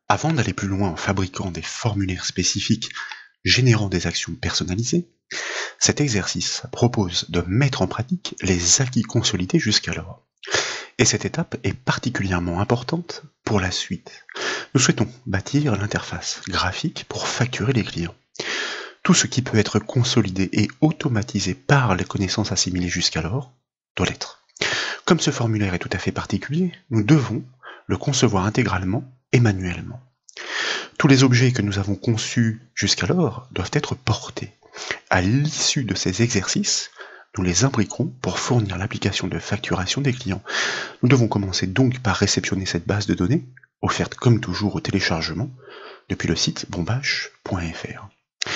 Avant d'aller plus loin en fabriquant des formulaires spécifiques générant des actions personnalisées, cet exercice propose de mettre en pratique les acquis consolidés jusqu'alors. Et cette étape est particulièrement importante pour la suite. Nous souhaitons bâtir l'interface graphique pour facturer les clients. Tout ce qui peut être consolidé et automatisé par les connaissances assimilées jusqu'alors doit l'être. Comme ce formulaire est tout à fait particulier, nous devons le concevoir intégralement et manuellement. Tous les objets que nous avons conçus jusqu'alors doivent être portés. À l'issue de ces exercices, nous les imbriquerons pour fournir l'application de facturation des clients. Nous devons commencer donc par réceptionner cette base de données, offerte comme toujours au téléchargement, depuis le site bombache.fr.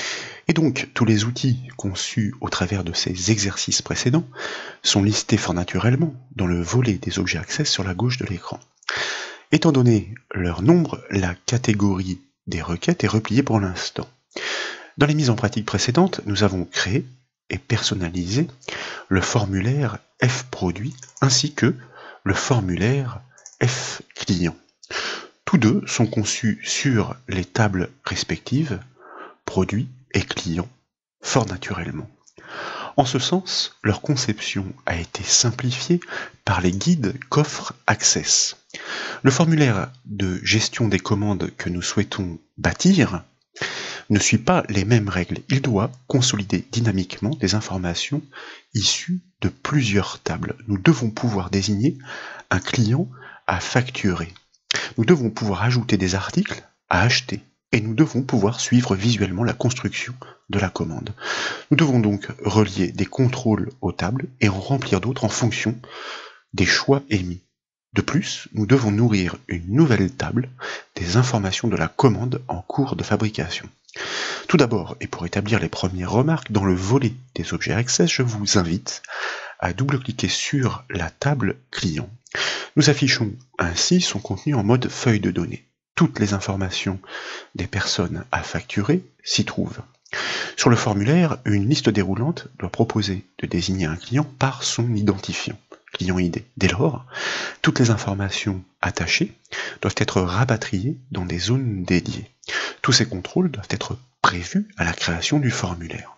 Et donc, tous les outils conçus au travers de ces exercices précédents sont listés fort naturellement dans le volet des objets Access sur la gauche de l'écran. Étant donné leur nombre, la catégorie des requêtes est repliée pour l'instant. Dans les mises en pratique précédentes, nous avons créé et personnalisé le formulaire F-Produit ainsi que le formulaire F-Client. Tous deux sont conçus sur les tables respectives, Produit et Client, fort naturellement. En ce sens, leur conception a été simplifiée par les guides qu'offre Access. Le formulaire de gestion des commandes que nous souhaitons bâtir ne suit pas les mêmes règles. Il doit consolider dynamiquement des informations issues de plusieurs tables. Nous devons pouvoir désigner un client à facturer. Nous devons pouvoir ajouter des articles à acheter. Et nous devons pouvoir suivre visuellement la construction de la commande. Nous devons donc relier des contrôles aux tables et en remplir d'autres en fonction des choix émis. De plus, nous devons nourrir une nouvelle table des informations de la commande en cours de fabrication. Tout d'abord, et pour établir les premières remarques, dans le volet des objets Access, je vous invite à double-cliquer sur la table client. Nous affichons ainsi son contenu en mode feuille de données. Toutes les informations des personnes à facturer s'y trouvent. Sur le formulaire, une liste déroulante doit proposer de désigner un client par son identifiant, client ID. Dès lors, toutes les informations attachées doivent être rapatriées dans des zones dédiées. Tous ces contrôles doivent être prévus à la création du formulaire.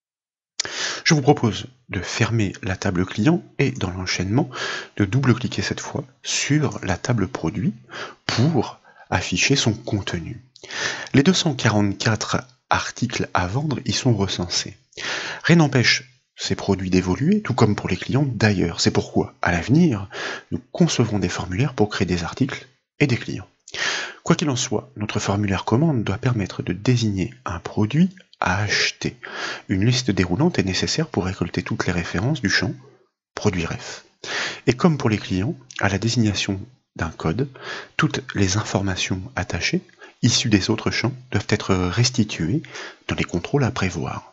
Je vous propose de fermer la table client et, dans l'enchaînement, de double-cliquer cette fois sur la table produit pour afficher son contenu. Les 244 articles à vendre y sont recensés. Rien n'empêche ces produits d'évoluer, tout comme pour les clients d'ailleurs. C'est pourquoi, à l'avenir, nous concevrons des formulaires pour créer des articles et des clients. Quoi qu'il en soit, notre formulaire commande doit permettre de désigner un produit à acheter. Une liste déroulante est nécessaire pour récolter toutes les références du champ produit ref. Et comme pour les clients, à la désignation d'un code, toutes les informations attachées, issues des autres champs, doivent être restituées dans les contrôles à prévoir.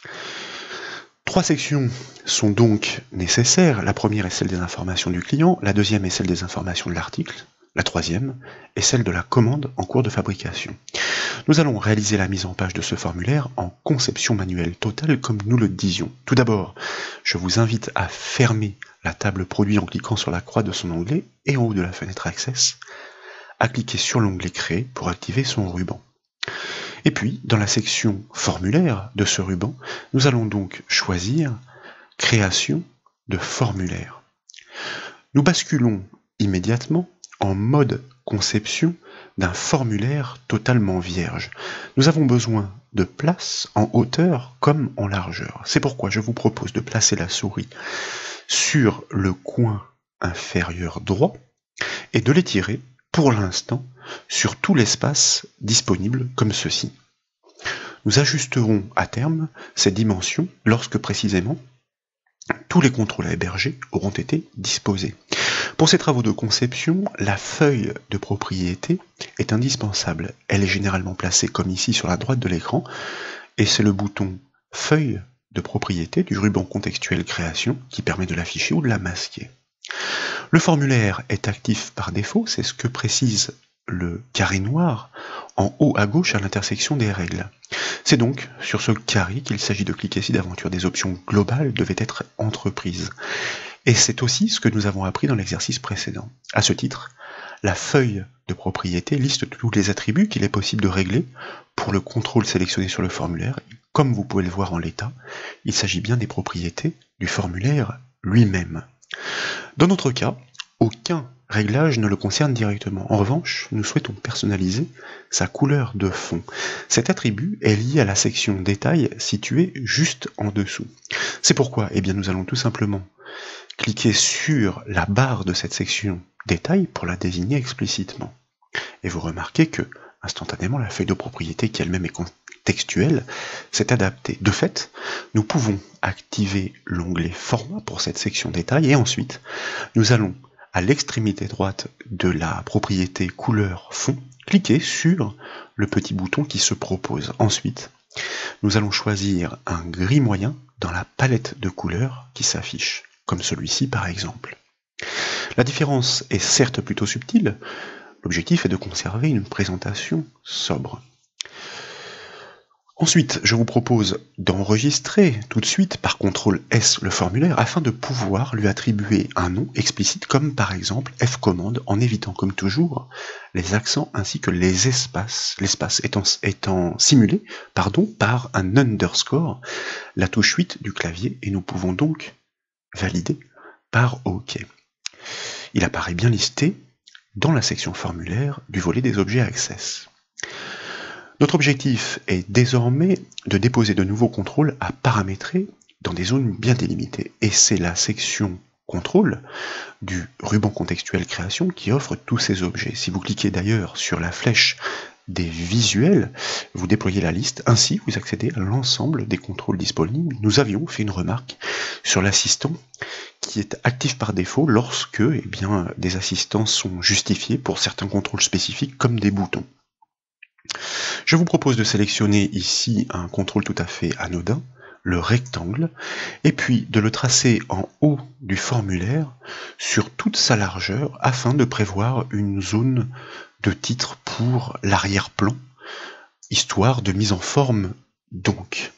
3 sections sont donc nécessaires. La première est celle des informations du client, la deuxième est celle des informations de l'article, la troisième est celle de la commande en cours de fabrication. Nous allons réaliser la mise en page de ce formulaire en conception manuelle totale comme nous le disions. Tout d'abord, je vous invite à fermer la table produit en cliquant sur la croix de son onglet et en haut de la fenêtre Access, à cliquer sur l'onglet Créer pour activer son ruban. Et puis, dans la section formulaire de ce ruban, nous allons donc choisir Création de formulaire. Nous basculons immédiatement en mode conception d'un formulaire totalement vierge. Nous avons besoin de place en hauteur comme en largeur. C'est pourquoi je vous propose de placer la souris sur le coin inférieur droit et de l'étirer pour l'instant sur tout l'espace disponible comme ceci. Nous ajusterons à terme ces dimensions lorsque précisément tous les contrôles à héberger auront été disposés. Pour ces travaux de conception, la feuille de propriété est indispensable. Elle est généralement placée comme ici sur la droite de l'écran et c'est le bouton feuille de propriété du ruban contextuel création qui permet de l'afficher ou de la masquer. Le formulaire est actif par défaut, c'est ce que précise le carré noir en haut à gauche à l'intersection des règles. C'est donc sur ce carré qu'il s'agit de cliquer si d'aventure des options globales devaient être entreprises. Et c'est aussi ce que nous avons appris dans l'exercice précédent. À ce titre, la feuille de propriété liste tous les attributs qu'il est possible de régler pour le contrôle sélectionné sur le formulaire. Comme vous pouvez le voir en l'état, il s'agit bien des propriétés du formulaire lui-même. Dans notre cas, aucun réglage ne le concerne directement. En revanche, nous souhaitons personnaliser sa couleur de fond. Cet attribut est lié à la section détail située juste en dessous. C'est pourquoi nous allons tout simplement cliquer sur la barre de cette section détail pour la désigner explicitement. Et vous remarquez que, instantanément, la feuille de propriété qui elle-même est contextuelle s'est adaptée. De fait, nous pouvons activer l'onglet Format pour cette section détail et ensuite, nous allons à l'extrémité droite de la propriété couleur fond, cliquer sur le petit bouton qui se propose. Ensuite, nous allons choisir un gris moyen dans la palette de couleurs qui s'affiche, comme celui-ci par exemple. La différence est certes plutôt subtile, l'objectif est de conserver une présentation sobre. Ensuite, je vous propose d'enregistrer tout de suite par CTRL S le formulaire afin de pouvoir lui attribuer un nom explicite comme par exemple F-commande en évitant comme toujours les accents ainsi que les espaces, l'espace étant simulé par un underscore, la touche 8 du clavier, et nous pouvons donc valider par OK. Il apparaît bien listé dans la section formulaire du volet des objets Access. Notre objectif est désormais de déposer de nouveaux contrôles à paramétrer dans des zones bien délimitées. Et c'est la section contrôle du ruban contextuel création qui offre tous ces objets. Si vous cliquez d'ailleurs sur la flèche des visuels, vous déployez la liste, ainsi vous accédez à l'ensemble des contrôles disponibles. Nous avions fait une remarque sur l'assistant qui est actif par défaut lorsque des assistants sont justifiés pour certains contrôles spécifiques comme des boutons. Je vous propose de sélectionner ici un contrôle tout à fait anodin, le rectangle, et puis de le tracer en haut du formulaire sur toute sa largeur afin de prévoir une zone de titre pour l'arrière-plan, histoire de mise en forme donc.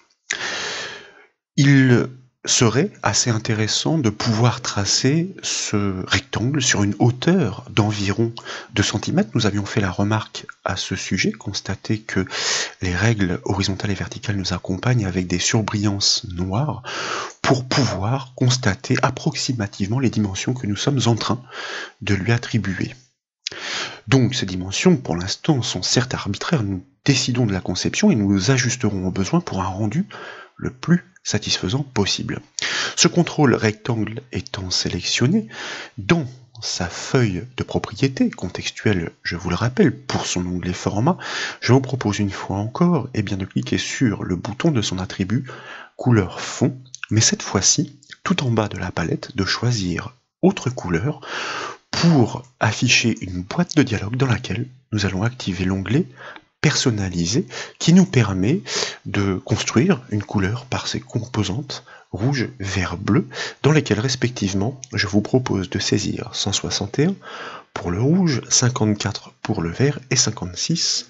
Il serait assez intéressant de pouvoir tracer ce rectangle sur une hauteur d'environ 2 cm. Nous avions fait la remarque à ce sujet, constaté que les règles horizontales et verticales nous accompagnent avec des surbrillances noires pour pouvoir constater approximativement les dimensions que nous sommes en train de lui attribuer. Donc ces dimensions, pour l'instant, sont certes arbitraires, nous décidons de la conception et nous ajusterons au besoin pour un rendu le plus satisfaisant possible. Ce contrôle rectangle étant sélectionné, dans sa feuille de propriété contextuelle, je vous le rappelle, pour son onglet format, je vous propose une fois encore de cliquer sur le bouton de son attribut couleur fond, mais cette fois-ci, tout en bas de la palette, de choisir autre couleur pour afficher une boîte de dialogue dans laquelle nous allons activer l'onglet personnalisé qui nous permet de construire une couleur par ses composantes rouge, vert, bleu, dans lesquelles respectivement je vous propose de saisir 161 pour le rouge, 54 pour le vert et 56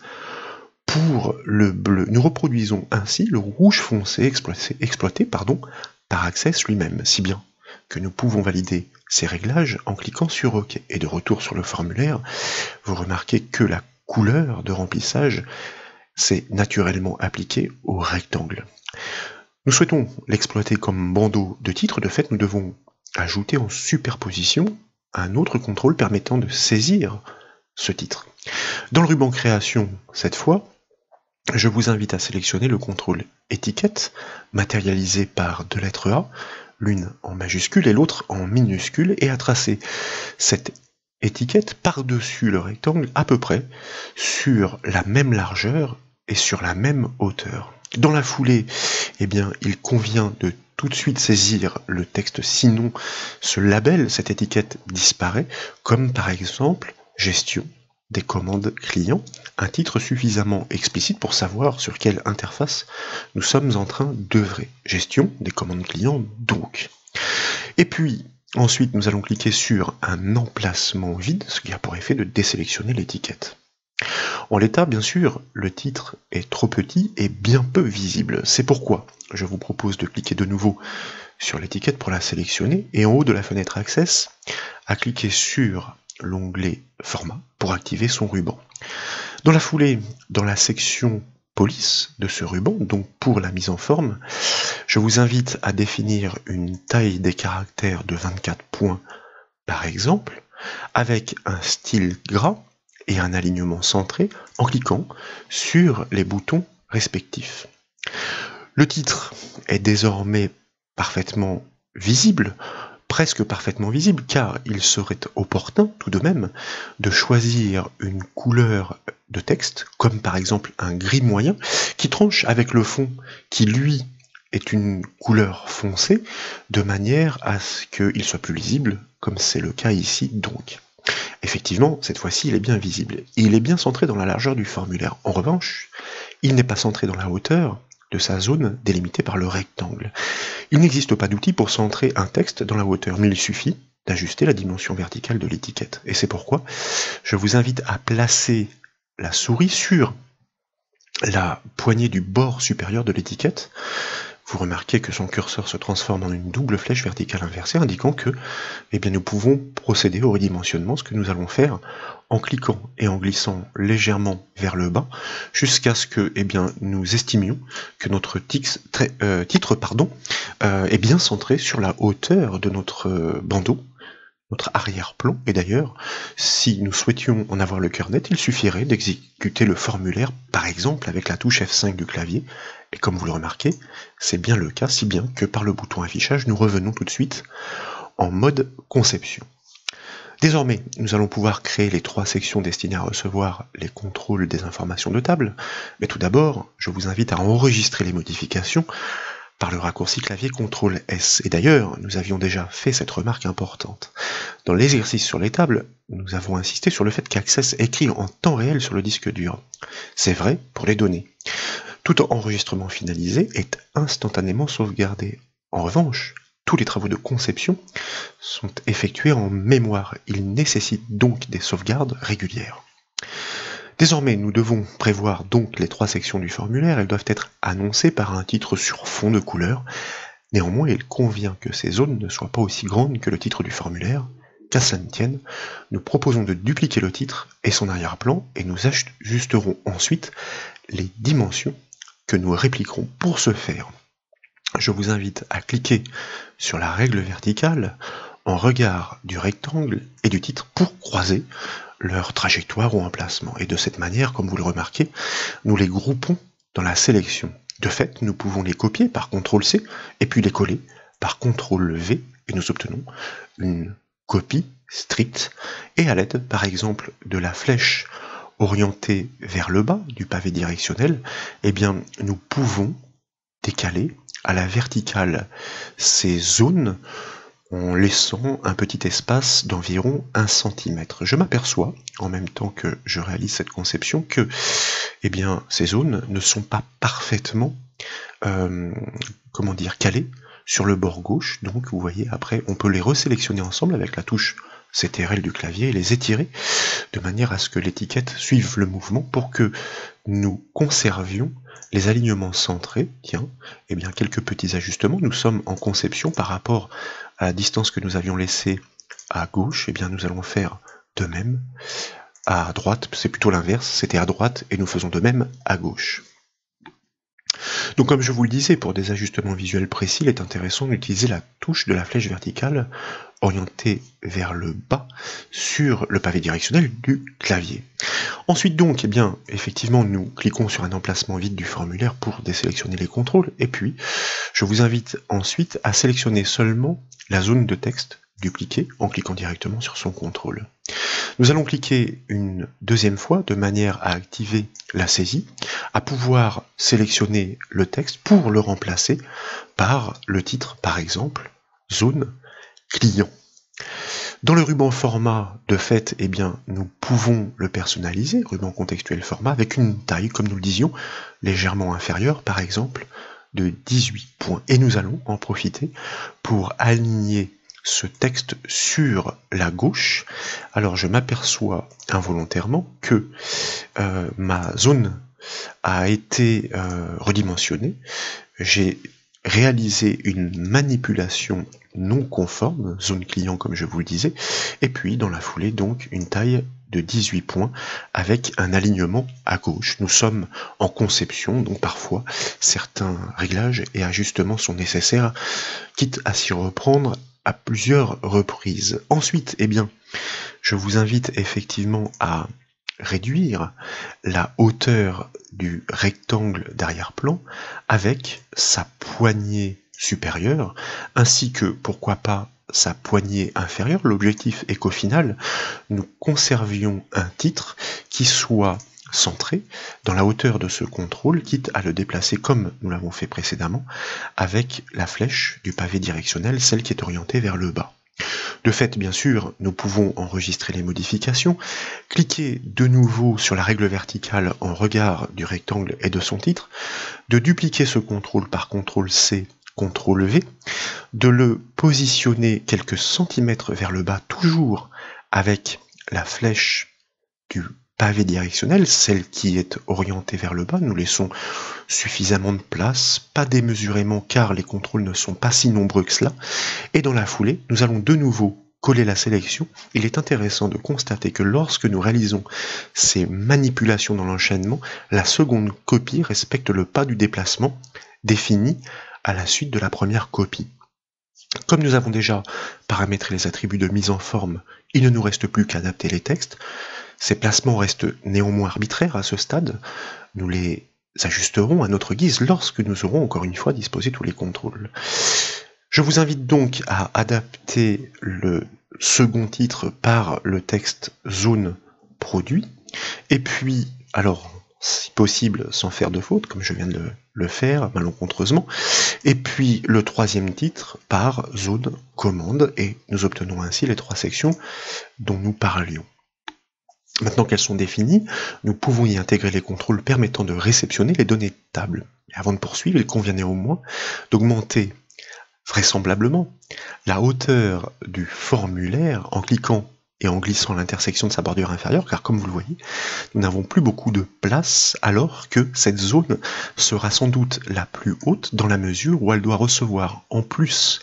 pour le bleu. Nous reproduisons ainsi le rouge foncé exploité par Access lui-même, si bien que nous pouvons valider ces réglages en cliquant sur OK. Et de retour sur le formulaire, vous remarquez que la couleur de remplissage s'est naturellement appliquée au rectangle. Nous souhaitons l'exploiter comme bandeau de titre. De fait, nous devons ajouter en superposition un autre contrôle permettant de saisir ce titre. Dans le ruban création, cette fois, je vous invite à sélectionner le contrôle étiquette, matérialisé par 2 lettres A, l'une en majuscule et l'autre en minuscule, et à tracer cette étiquette par-dessus le rectangle à peu près sur la même largeur et sur la même hauteur. Dans la foulée, il convient de tout de suite saisir le texte, sinon ce label, cette étiquette disparaît, comme par exemple gestion des commandes clients, un titre suffisamment explicite pour savoir sur quelle interface nous sommes en train d'œuvrer. Gestion des commandes clients donc. Et puis, ensuite, nous allons cliquer sur un emplacement vide, ce qui a pour effet de désélectionner l'étiquette. En l'état, bien sûr, le titre est trop petit et bien peu visible. C'est pourquoi je vous propose de cliquer de nouveau sur l'étiquette pour la sélectionner et en haut de la fenêtre Access, à cliquer sur l'onglet Format pour activer son ruban. Dans la foulée, dans la section police de ce ruban, donc pour la mise en forme, je vous invite à définir une taille des caractères de 24 points par exemple, avec un style gras et un alignement centré en cliquant sur les boutons respectifs. Le titre est désormais parfaitement visible, presque parfaitement visible, car il serait opportun tout de même de choisir une couleur de texte, comme par exemple un gris moyen, qui tranche avec le fond qui lui est une couleur foncée, de manière à ce qu'il soit plus lisible, comme c'est le cas ici donc. Effectivement, cette fois-ci, il est bien visible. Et il est bien centré dans la largeur du formulaire. En revanche, il n'est pas centré dans la hauteur de sa zone délimitée par le rectangle. Il n'existe pas d'outil pour centrer un texte dans la hauteur, mais il suffit d'ajuster la dimension verticale de l'étiquette. Et c'est pourquoi je vous invite à placer la souris sur la poignée du bord supérieur de l'étiquette. Vous remarquez que son curseur se transforme en une double flèche verticale inversée, indiquant que nous pouvons procéder au redimensionnement, ce que nous allons faire en cliquant et en glissant légèrement vers le bas, jusqu'à ce que nous estimions que notre titre est bien centré sur la hauteur de notre bandeau, notre arrière-plan. Et d'ailleurs, si nous souhaitions en avoir le cœur net, il suffirait d'exécuter le formulaire, par exemple avec la touche F5 du clavier, et comme vous le remarquez, c'est bien le cas, si bien que par le bouton affichage, nous revenons tout de suite en mode conception. Désormais, nous allons pouvoir créer les 3 sections destinées à recevoir les contrôles des informations de table, mais tout d'abord, je vous invite à enregistrer les modifications par le raccourci clavier CTRL-S. Et d'ailleurs, nous avions déjà fait cette remarque importante. Dans l'exercice sur les tables, nous avons insisté sur le fait qu'Access écrit en temps réel sur le disque dur. C'est vrai pour les données. Tout enregistrement finalisé est instantanément sauvegardé. En revanche, tous les travaux de conception sont effectués en mémoire. Ils nécessitent donc des sauvegardes régulières. Désormais, nous devons prévoir donc les 3 sections du formulaire. Elles doivent être annoncées par un titre sur fond de couleur. Néanmoins, il convient que ces zones ne soient pas aussi grandes que le titre du formulaire. Qu'à cela ne tienne, nous proposons de dupliquer le titre et son arrière-plan, et nous ajusterons ensuite les dimensions que nous répliquerons. Pour ce faire, je vous invite à cliquer sur la règle verticale en regard du rectangle et du titre pour croiser leur trajectoire ou emplacement. Et de cette manière, comme vous le remarquez, nous les groupons dans la sélection. De fait, nous pouvons les copier par CTRL-C et puis les coller par CTRL-V et nous obtenons une copie stricte. Et à l'aide, par exemple, de la flèche orientée vers le bas du pavé directionnel, nous pouvons décaler à la verticale ces zones en laissant un petit espace d'environ 1 cm. Je m'aperçois, en même temps que je réalise cette conception, que ces zones ne sont pas parfaitement calées sur le bord gauche. Donc vous voyez, après on peut les resélectionner ensemble avec la touche CTRL du clavier et les étirer de manière à ce que l'étiquette suive le mouvement pour que nous conservions les alignements centrés. Tiens, quelques petits ajustements. Nous sommes en conception par rapport à la distance que nous avions laissée à gauche. Nous allons faire de même à droite. C'est plutôt l'inverse, c'était à droite et nous faisons de même à gauche. Donc comme je vous le disais, pour des ajustements visuels précis, il est intéressant d'utiliser la touche de la flèche verticale orientée vers le bas sur le pavé directionnel du clavier. Ensuite donc, effectivement, nous cliquons sur un emplacement vide du formulaire pour désélectionner les contrôles, et puis je vous invite ensuite à sélectionner seulement la zone de texte dupliquée en cliquant directement sur son contrôle. Nous allons cliquer une deuxième fois de manière à activer la saisie, à pouvoir sélectionner le texte pour le remplacer par le titre, par exemple, zone client. Dans le ruban format, de fait, nous pouvons le personnaliser, ruban contextuel format, avec une taille, comme nous le disions, légèrement inférieure, par exemple, de 18 points. Et nous allons en profiter pour aligner ce texte sur la gauche. Alors je m'aperçois involontairement que ma zone a été redimensionnée. J'ai réaliser une manipulation non conforme, zone client comme je vous le disais, et puis dans la foulée donc une taille de 18 points avec un alignement à gauche. Nous sommes en conception, donc parfois certains réglages et ajustements sont nécessaires, quitte à s'y reprendre à plusieurs reprises. Ensuite, eh bien, je vous invite effectivement à réduire la hauteur du rectangle d'arrière-plan avec sa poignée supérieure, ainsi que, pourquoi pas, sa poignée inférieure. L'objectif est qu'au final, nous conservions un titre qui soit centré dans la hauteur de ce contrôle, quitte à le déplacer comme nous l'avons fait précédemment, avec la flèche du pavé directionnel, celle qui est orientée vers le bas. De fait, bien sûr, nous pouvons enregistrer les modifications, cliquer de nouveau sur la règle verticale en regard du rectangle et de son titre, de dupliquer ce contrôle par CTRL-C, CTRL-V, de le positionner quelques centimètres vers le bas, toujours avec la flèche du pavé directionnel, celle qui est orientée vers le bas. Nous laissons suffisamment de place, pas démesurément car les contrôles ne sont pas si nombreux que cela, et dans la foulée, nous allons de nouveau coller la sélection. Il est intéressant de constater que lorsque nous réalisons ces manipulations dans l'enchaînement, la seconde copie respecte le pas du déplacement défini à la suite de la première copie. Comme nous avons déjà paramétré les attributs de mise en forme, il ne nous reste plus qu'à adapter les textes. Ces placements restent néanmoins arbitraires à ce stade. Nous les ajusterons à notre guise lorsque nous aurons encore une fois disposé tous les contrôles. Je vous invite donc à adapter le second titre par le texte zone produit, et puis, alors, si possible, sans faire de faute, comme je viens de le faire malencontreusement, et puis le troisième titre par zone commande, et nous obtenons ainsi les trois sections dont nous parlions. Maintenant qu'elles sont définies, nous pouvons y intégrer les contrôles permettant de réceptionner les données de table. Et avant de poursuivre, il convient néanmoins d'augmenter vraisemblablement la hauteur du formulaire en cliquant et en glissant à l'intersection de sa bordure inférieure, car comme vous le voyez, nous n'avons plus beaucoup de place, alors que cette zone sera sans doute la plus haute dans la mesure où elle doit recevoir, en plus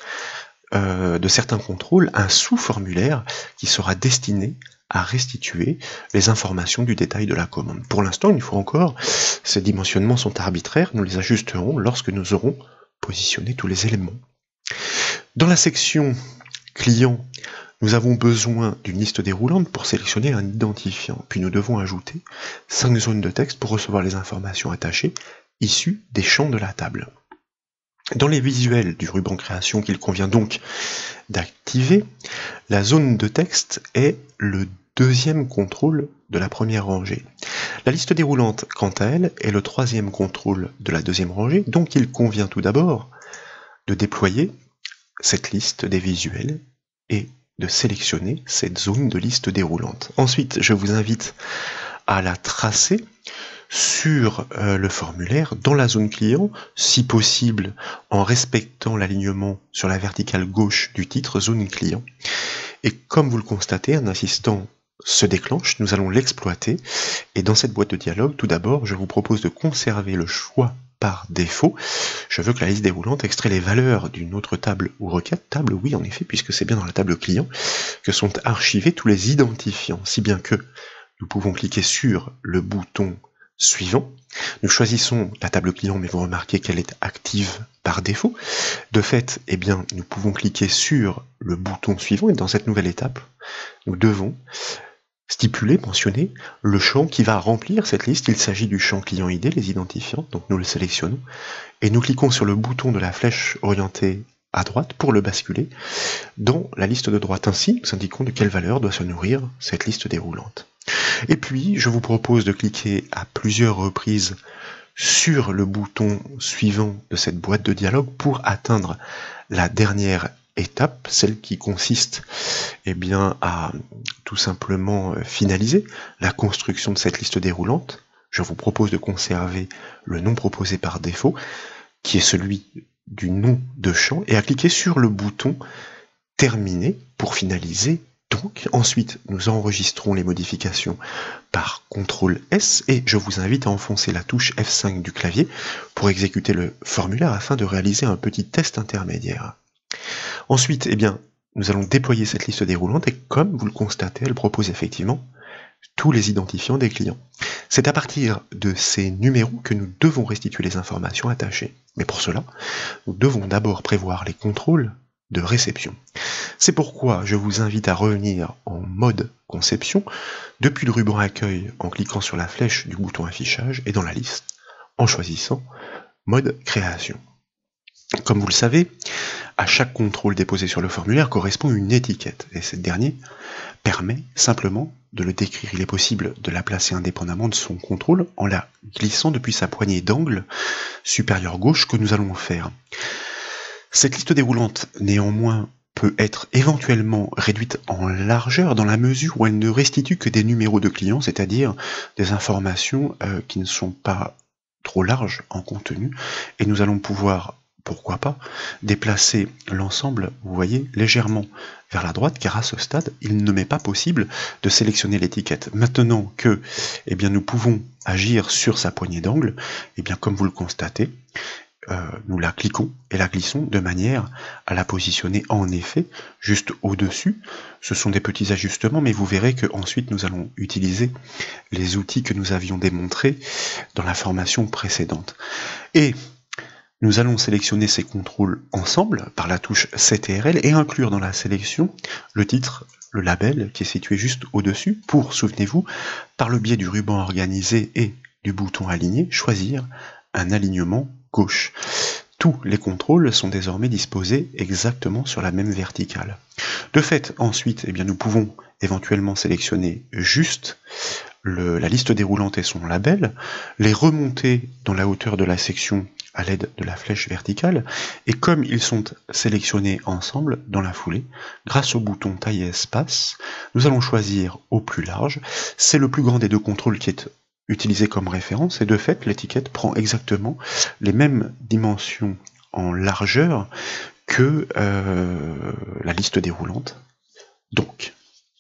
de certains contrôles, un sous-formulaire qui sera destiné à restituer les informations du détail de la commande. Pour l'instant, une fois encore, ces dimensionnements sont arbitraires, nous les ajusterons lorsque nous aurons positionné tous les éléments. Dans la section client, nous avons besoin d'une liste déroulante pour sélectionner un identifiant, puis nous devons ajouter 5 zones de texte pour recevoir les informations attachées issues des champs de la table. Dans les visuels du ruban création qu'il convient donc d'activer, la zone de texte est le deuxième contrôle de la première rangée. La liste déroulante, quant à elle, est le troisième contrôle de la deuxième rangée, donc il convient tout d'abord de déployer cette liste des visuels et de sélectionner cette zone de liste déroulante. Ensuite, je vous invite à la tracer sur le formulaire dans la zone client, si possible en respectant l'alignement sur la verticale gauche du titre zone client. Et comme vous le constatez, un assistant se déclenche, nous allons l'exploiter, et dans cette boîte de dialogue, tout d'abord, je vous propose de conserver le choix par défaut. Je veux que la liste déroulante extrait les valeurs d'une autre table ou requête. Table, oui, en effet, puisque c'est bien dans la table client que sont archivés tous les identifiants, si bien que nous pouvons cliquer sur le bouton suivant. Nous choisissons la table client, mais vous remarquez qu'elle est active par défaut. De fait, eh bien, nous pouvons cliquer sur le bouton suivant, et dans cette nouvelle étape, nous devons stipuler, mentionner le champ qui va remplir cette liste. Il s'agit du champ client ID, les identifiants, donc nous le sélectionnons, et nous cliquons sur le bouton de la flèche orientée à droite pour le basculer dans la liste de droite. Ainsi, nous indiquons de quelle valeur doit se nourrir cette liste déroulante. Et puis, je vous propose de cliquer à plusieurs reprises sur le bouton suivant de cette boîte de dialogue pour atteindre la dernière étape, celle qui consiste bien, à tout simplement finaliser la construction de cette liste déroulante. Je vous propose de conserver le nom proposé par défaut, qui est celui du nom de champ, et à cliquer sur le bouton Terminer pour finaliser Donc, ensuite, nous enregistrons les modifications par CTRL S et je vous invite à enfoncer la touche F5 du clavier pour exécuter le formulaire afin de réaliser un petit test intermédiaire. Ensuite, eh bien, nous allons déployer cette liste déroulante et comme vous le constatez, elle propose effectivement tous les identifiants des clients. C'est à partir de ces numéros que nous devons restituer les informations attachées. Mais pour cela, nous devons d'abord prévoir les contrôles de réception. C'est pourquoi je vous invite à revenir en mode conception depuis le ruban accueil en cliquant sur la flèche du bouton affichage et dans la liste en choisissant mode création. Comme vous le savez, à chaque contrôle déposé sur le formulaire correspond une étiquette et cette dernière permet simplement de le décrire. Il est possible de la placer indépendamment de son contrôle en la glissant depuis sa poignée d'angle supérieure gauche que nous allons faire. Cette liste déroulante, néanmoins, peut être éventuellement réduite en largeur dans la mesure où elle ne restitue que des numéros de clients, c'est-à-dire des informations qui ne sont pas trop larges en contenu, et nous allons pouvoir, pourquoi pas, déplacer l'ensemble, vous voyez, légèrement vers la droite, car à ce stade, il ne m'est pas possible de sélectionner l'étiquette. Maintenant que nous pouvons agir sur sa poignée d'angle, comme vous le constatez, nous la cliquons et la glissons de manière à la positionner en effet juste au-dessus. Ce sont des petits ajustements, mais vous verrez que ensuite nous allons utiliser les outils que nous avions démontrés dans la formation précédente. Et nous allons sélectionner ces contrôles ensemble par la touche CTRL et inclure dans la sélection le titre, le label qui est situé juste au-dessus pour, souvenez-vous, par le biais du ruban organisé et du bouton aligné, choisir un alignement gauche. Tous les contrôles sont désormais disposés exactement sur la même verticale. De fait, ensuite, nous pouvons éventuellement sélectionner juste la liste déroulante et son label, les remonter dans la hauteur de la section à l'aide de la flèche verticale, et comme ils sont sélectionnés ensemble dans la foulée, grâce au bouton taille et espace, nous allons choisir au plus large. C'est le plus grand des deux contrôles qui est utilisé comme référence, et de fait, l'étiquette prend exactement les mêmes dimensions en largeur que la liste déroulante. Donc,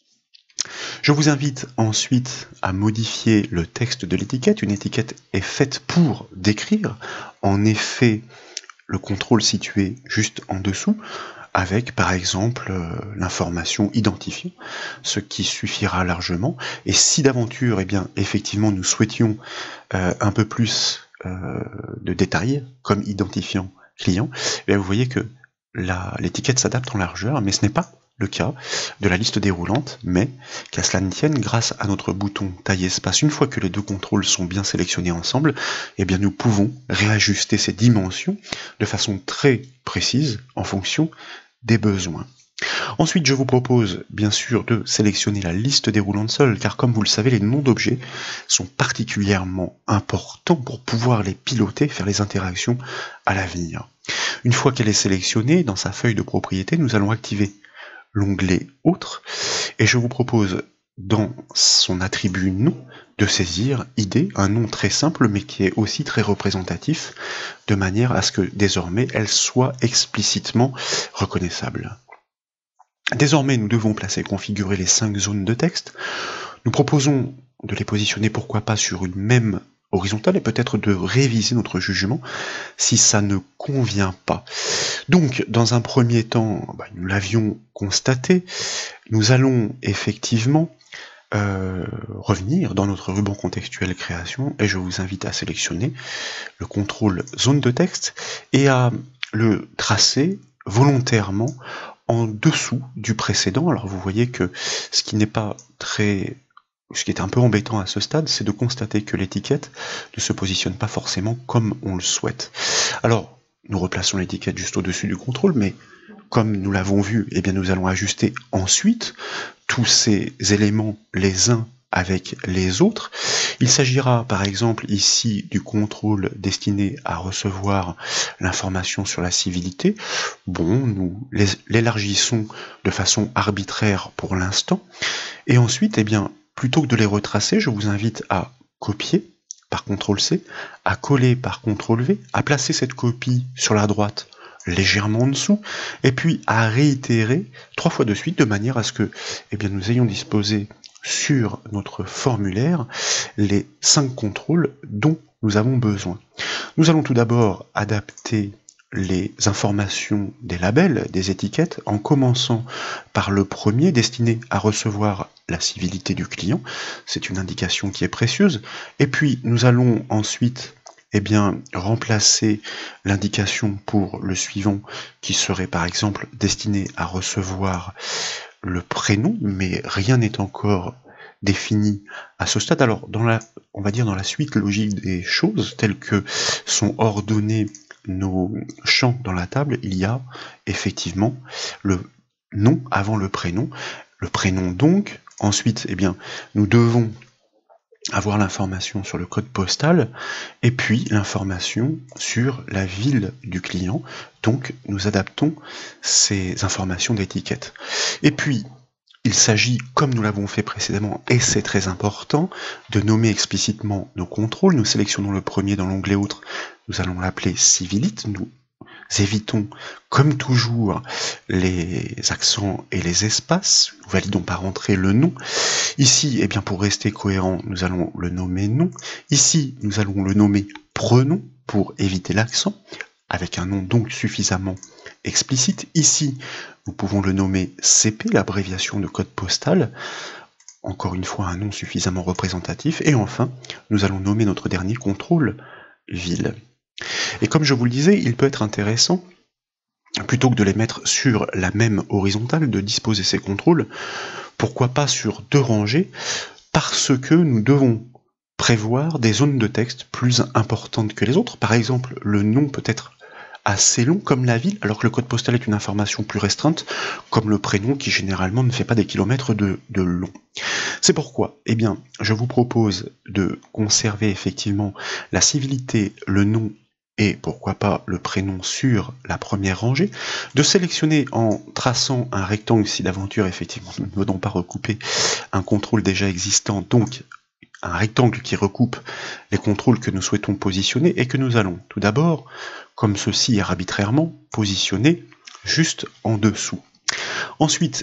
je vous invite ensuite à modifier le texte de l'étiquette. Une étiquette est faite pour décrire, en effet, le contrôle situé juste en dessous, avec par exemple l'information identifiée, ce qui suffira largement. Et si d'aventure, effectivement, nous souhaitions un peu plus de détails, comme identifiant client, vous voyez que l'étiquette s'adapte en largeur, mais ce n'est pas le cas de la liste déroulante, mais qu'à cela ne tienne, grâce à notre bouton taille espace, une fois que les deux contrôles sont bien sélectionnés ensemble, nous pouvons réajuster ces dimensions de façon très précise en fonction des besoins. Ensuite, je vous propose bien sûr de sélectionner la liste déroulante seule, car comme vous le savez, les noms d'objets sont particulièrement importants pour pouvoir les piloter, faire les interactions à l'avenir. Une fois qu'elle est sélectionnée, dans sa feuille de propriété, nous allons activer l'onglet Autres, et je vous propose dans son attribut nom de saisir ID, un nom très simple mais qui est aussi très représentatif, de manière à ce que désormais elle soit explicitement reconnaissable. Désormais nous devons placer et configurer les 5 zones de texte. Nous proposons de les positionner pourquoi pas sur une même horizontale et peut-être de réviser notre jugement si ça ne convient pas. Donc, dans un premier temps, nous l'avions constaté, nous allons effectivement revenir dans notre ruban contextuel création et je vous invite à sélectionner le contrôle zone de texte et à le tracer volontairement en dessous du précédent. Alors vous voyez que ce qui est un peu embêtant à ce stade, c'est de constater que l'étiquette ne se positionne pas forcément comme on le souhaite. Alors, nous replaçons l'étiquette juste au-dessus du contrôle, mais comme nous l'avons vu, nous allons ajuster ensuite tous ces éléments les uns avec les autres. Il s'agira par exemple ici du contrôle destiné à recevoir l'information sur la civilité. Bon, nous l'élargissons de façon arbitraire pour l'instant. Et ensuite, plutôt que de les retracer, je vous invite à copier par CTRL-C, à coller par CTRL-V, à placer cette copie sur la droite légèrement en dessous, et puis à réitérer 3 fois de suite de manière à ce que nous ayons disposé sur notre formulaire les 5 contrôles dont nous avons besoin. Nous allons tout d'abord adapter les informations des labels, des étiquettes, en commençant par le premier destiné à recevoir la civilité du client. C'est une indication qui est précieuse. Et puis nous allons ensuite remplacer l'indication pour le suivant qui serait par exemple destiné à recevoir le prénom, mais rien n'est encore défini à ce stade. Alors on va dire dans la suite logique des choses, telles que sont ordonnés nos champs dans la table, il y a effectivement le nom avant le prénom donc, ensuite nous devons avoir l'information sur le code postal et puis l'information sur la ville du client, donc nous adaptons ces informations d'étiquette. Et puis il s'agit, comme nous l'avons fait précédemment, et c'est très important, de nommer explicitement nos contrôles. Nous sélectionnons le premier dans l'onglet Autres, nous allons l'appeler Civilite. Nous évitons, comme toujours, les accents et les espaces. Nous validons par entrée le nom. Ici, pour rester cohérent, nous allons le nommer nom. Ici, nous allons le nommer Prenom pour éviter l'accent, avec un nom donc suffisamment explicite. Ici, nous pouvons le nommer CP, l'abréviation de code postal, encore une fois un nom suffisamment représentatif, et enfin, nous allons nommer notre dernier contrôle ville. Et comme je vous le disais, il peut être intéressant, plutôt que de les mettre sur la même horizontale, de disposer ces contrôles, pourquoi pas sur 2 rangées, parce que nous devons prévoir des zones de texte plus importantes que les autres. Par exemple, le nom peut être assez long comme la ville, alors que le code postal est une information plus restreinte, comme le prénom qui généralement ne fait pas des kilomètres de long. C'est pourquoi, je vous propose de conserver effectivement la civilité, le nom et pourquoi pas le prénom sur la première rangée, de sélectionner en traçant un rectangle si d'aventure effectivement nous ne venons pas recouper un contrôle déjà existant, donc un rectangle qui recoupe les contrôles que nous souhaitons positionner et que nous allons tout d'abord, comme ceci arbitrairement, positionner juste en dessous. Ensuite,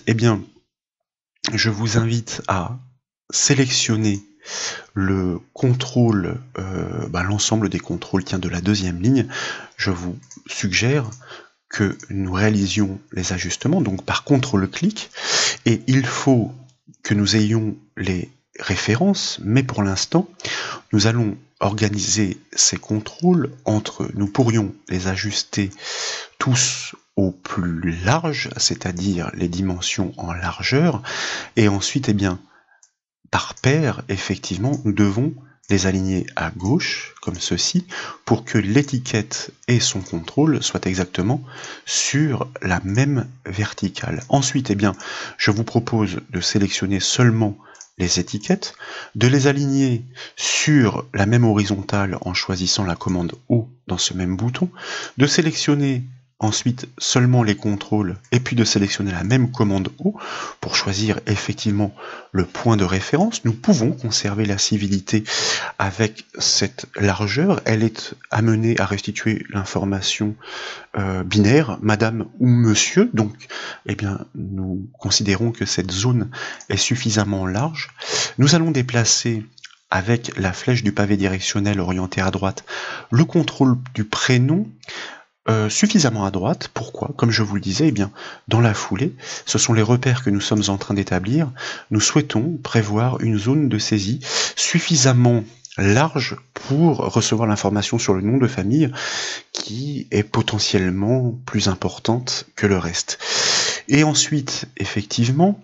je vous invite à sélectionner le contrôle, l'ensemble des contrôles de la deuxième ligne. Je vous suggère que nous réalisions les ajustements, donc par contrôle-clic, et il faut que nous ayons les références, mais pour l'instant, nous allons organiser ces contrôles nous pourrions les ajuster tous au plus large, c'est-à-dire les dimensions en largeur, et ensuite, par paire, effectivement, nous devons les aligner à gauche, comme ceci, pour que l'étiquette et son contrôle soient exactement sur la même verticale. Ensuite, je vous propose de sélectionner seulement les étiquettes, de les aligner sur la même horizontale en choisissant la commande O dans ce même bouton, de sélectionner ensuite seulement les contrôles et puis de sélectionner la même commande O pour choisir effectivement le point de référence. Nous pouvons conserver la civilité avec cette largeur, elle est amenée à restituer l'information binaire, madame ou monsieur, donc nous considérons que cette zone est suffisamment large. Nous allons déplacer avec la flèche du pavé directionnel orientée à droite le contrôle du prénom suffisamment à droite. Pourquoi? Comme je vous le disais, dans la foulée, ce sont les repères que nous sommes en train d'établir. Nous souhaitons prévoir une zone de saisie suffisamment large pour recevoir l'information sur le nom de famille qui est potentiellement plus importante que le reste. Et ensuite, effectivement,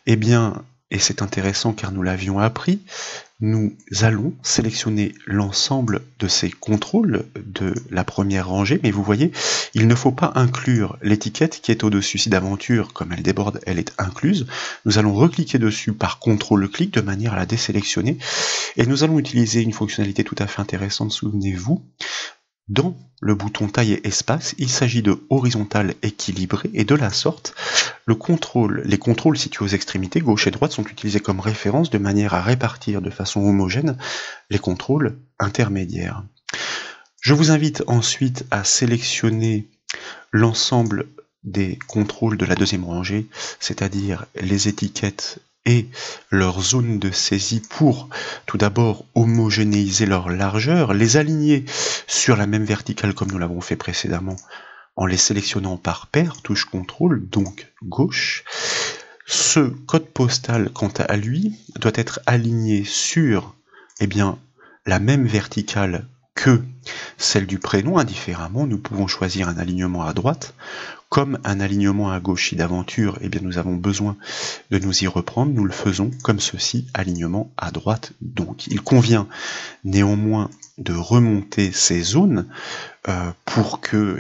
et c'est intéressant car nous l'avions appris, nous allons sélectionner l'ensemble de ces contrôles de la première rangée, mais vous voyez, il ne faut pas inclure l'étiquette qui est au-dessus. Si d'aventure, comme elle déborde, elle est incluse, nous allons recliquer dessus par contrôle-clic de manière à la désélectionner, et nous allons utiliser une fonctionnalité tout à fait intéressante, souvenez-vous. Dans le bouton taille et espace, il s'agit de horizontal équilibré, et de la sorte, les contrôles situés aux extrémités gauche et droite sont utilisés comme référence de manière à répartir de façon homogène les contrôles intermédiaires. Je vous invite ensuite à sélectionner l'ensemble des contrôles de la deuxième rangée, c'est-à-dire les étiquettes et leur zone de saisie pour tout d'abord homogénéiser leur largeur, les aligner sur la même verticale comme nous l'avons fait précédemment en les sélectionnant par paire, touche contrôle, donc gauche. Ce code postal, quant à lui, doit être aligné sur la même verticale que celle du prénom. Indifféremment, nous pouvons choisir un alignement à droite comme un alignement à gauche. Si d'aventure, nous avons besoin de nous y reprendre, nous le faisons comme ceci, alignement à droite. Donc, il convient néanmoins de remonter ces zones pour que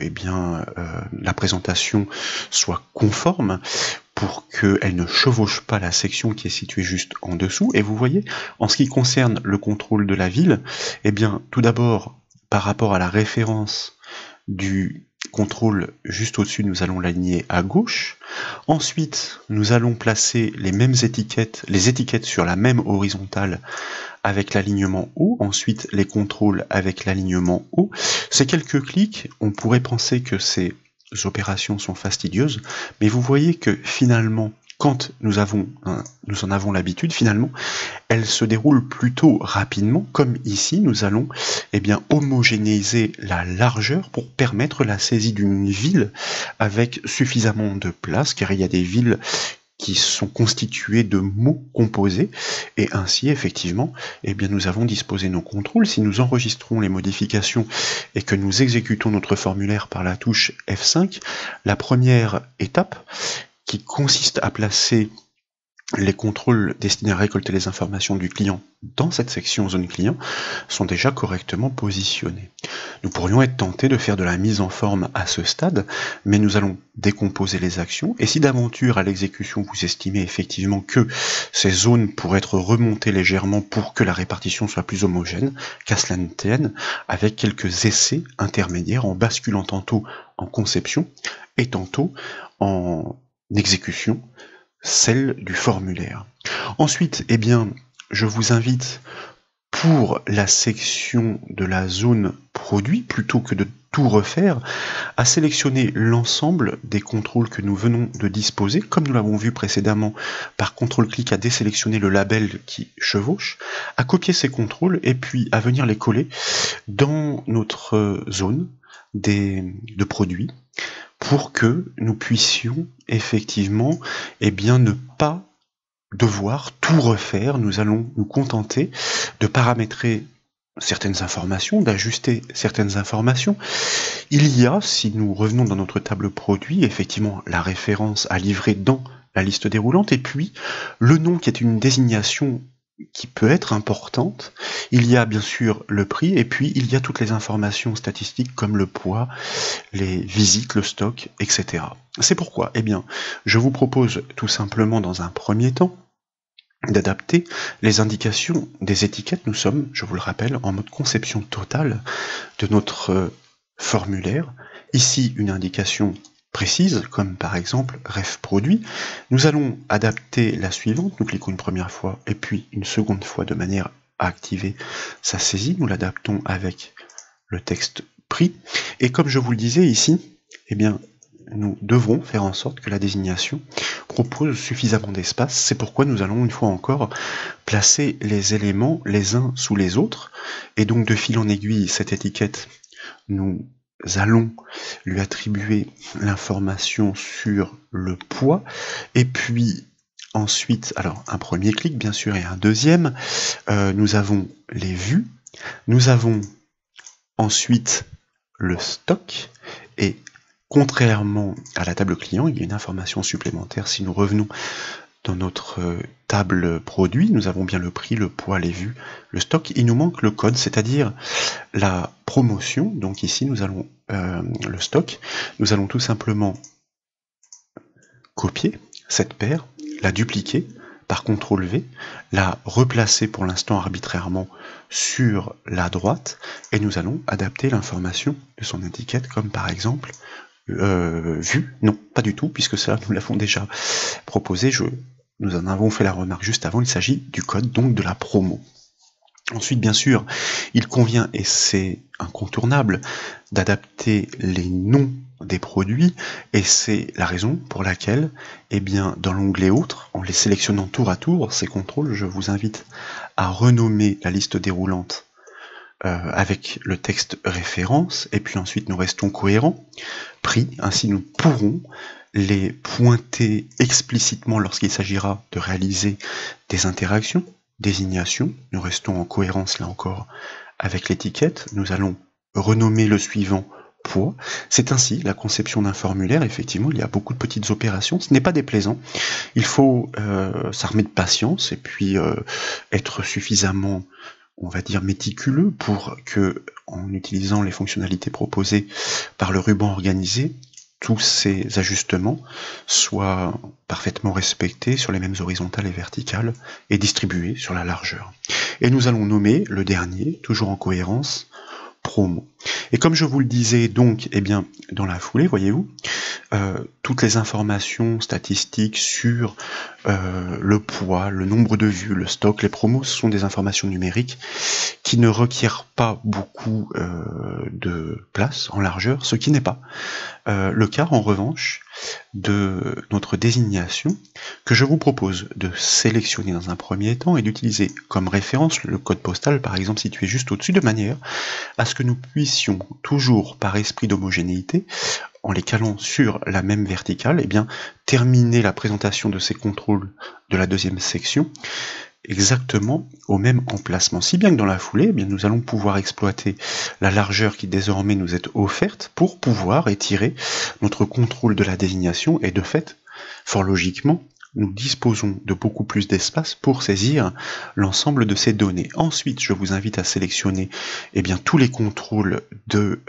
la présentation soit conforme, pour qu'elle ne chevauche pas la section qui est située juste en dessous. Et vous voyez, en ce qui concerne le contrôle de la ville, tout d'abord, par rapport à la référence du contrôle juste au-dessus, nous allons l'aligner à gauche. Ensuite, nous allons placer les mêmes étiquettes, les étiquettes sur la même horizontale avec l'alignement haut, ensuite les contrôles avec l'alignement haut. Ces quelques clics, on pourrait penser que ces opérations sont fastidieuses, mais vous voyez que finalement, quand nous en avons l'habitude, finalement, elles se déroulent plutôt rapidement, comme ici, nous allons homogénéiser la largeur pour permettre la saisie d'une ville avec suffisamment de place, car il y a des villes qui sont constitués de mots composés, et ainsi, effectivement, nous avons disposé nos contrôles. Si nous enregistrons les modifications et que nous exécutons notre formulaire par la touche F5, la première étape, qui consiste à placer les contrôles destinés à récolter les informations du client dans cette section zone client, sont déjà correctement positionnés. Nous pourrions être tentés de faire de la mise en forme à ce stade, mais nous allons décomposer les actions, et si d'aventure à l'exécution vous estimez effectivement que ces zones pourraient être remontées légèrement pour que la répartition soit plus homogène, qu'à cela ne tienne, avec quelques essais intermédiaires en basculant tantôt en conception et tantôt en exécution, celle du formulaire. Ensuite, je vous invite pour la section de la zone produit, plutôt que de tout refaire, à sélectionner l'ensemble des contrôles que nous venons de disposer, comme nous l'avons vu précédemment par contrôle-clic à désélectionner le label qui chevauche, à copier ces contrôles et puis à venir les coller dans notre zone de produits, pour que nous puissions effectivement ne pas devoir tout refaire. Nous allons nous contenter de paramétrer certaines informations, d'ajuster certaines informations. Il y a, si nous revenons dans notre table produit, effectivement la référence à livrer dans la liste déroulante, et puis le nom qui est une désignation qui peut être importante. Il y a bien sûr le prix, et puis il y a toutes les informations statistiques comme le poids, les visites, le stock, etc. C'est pourquoi, je vous propose tout simplement dans un premier temps d'adapter les indications des étiquettes. Nous sommes, je vous le rappelle, en mode conception totale de notre formulaire. Ici, une indication précise, comme par exemple ref produit. Nous allons adapter la suivante. Nous cliquons une première fois et puis une seconde fois de manière à activer sa saisie. Nous l'adaptons avec le texte prix. Et comme je vous le disais ici, nous devrons faire en sorte que la désignation propose suffisamment d'espace. C'est pourquoi nous allons une fois encore placer les éléments les uns sous les autres. Et donc de fil en aiguille, cette étiquette, nous allons lui attribuer l'information sur le poids, et puis ensuite, alors un premier clic bien sûr et un deuxième, nous avons les vues, nous avons ensuite le stock, et contrairement à la table client, il y a une information supplémentaire. Si nous revenons dans notre table produit, nous avons bien le prix, le poids, les vues, le stock. Il nous manque le code, c'est-à-dire la promotion. Donc ici, nous allons le stock. Nous allons tout simplement copier cette paire, la dupliquer par CTRL V, la replacer pour l'instant arbitrairement sur la droite, et nous allons adapter l'information de son étiquette, comme par exemple vue. Non, pas du tout, puisque ça, nous l'avons déjà proposé. Nous en avons fait la remarque juste avant, il s'agit du code, donc de la promo. Ensuite, bien sûr, il convient, et c'est incontournable, d'adapter les noms des produits, et c'est la raison pour laquelle, eh bien, dans l'onglet Autres, en les sélectionnant tour à tour, ces contrôles, je vous invite à renommer la liste déroulante avec le texte référence, et puis ensuite nous restons cohérents, prix, ainsi nous pourrons les pointer explicitement lorsqu'il s'agira de réaliser des interactions, désignation, nous restons en cohérence là encore avec l'étiquette, nous allons renommer le suivant poids. C'est ainsi la conception d'un formulaire. Effectivement, il y a beaucoup de petites opérations, ce n'est pas déplaisant, il faut s'armer de patience et puis être suffisamment, on va dire, méticuleux pour que, en utilisant les fonctionnalités proposées par le ruban organisé, tous ces ajustements soient parfaitement respectés sur les mêmes horizontales et verticales et distribués sur la largeur. Et nous allons nommer le dernier, toujours en cohérence, promo. Et comme je vous le disais donc, eh bien, dans la foulée, voyez-vous, toutes les informations statistiques sur le poids, le nombre de vues, le stock, les promos, ce sont des informations numériques qui ne requièrent pas beaucoup de place en largeur, ce qui n'est pas le cas en revanche de notre désignation que je vous propose de sélectionner dans un premier temps et d'utiliser comme référence le code postal par exemple situé juste au-dessus, de manière à ce que nous puissions toujours par esprit d'homogénéité, en les calant sur la même verticale, eh bien, terminer la présentation de ces contrôles de la deuxième section exactement au même emplacement. Si bien que dans la foulée, eh bien, nous allons pouvoir exploiter la largeur qui désormais nous est offerte pour pouvoir étirer notre contrôle de la désignation et de fait, fort logiquement, nous disposons de beaucoup plus d'espace pour saisir l'ensemble de ces données. Ensuite, je vous invite à sélectionner eh bien, tous les contrôles de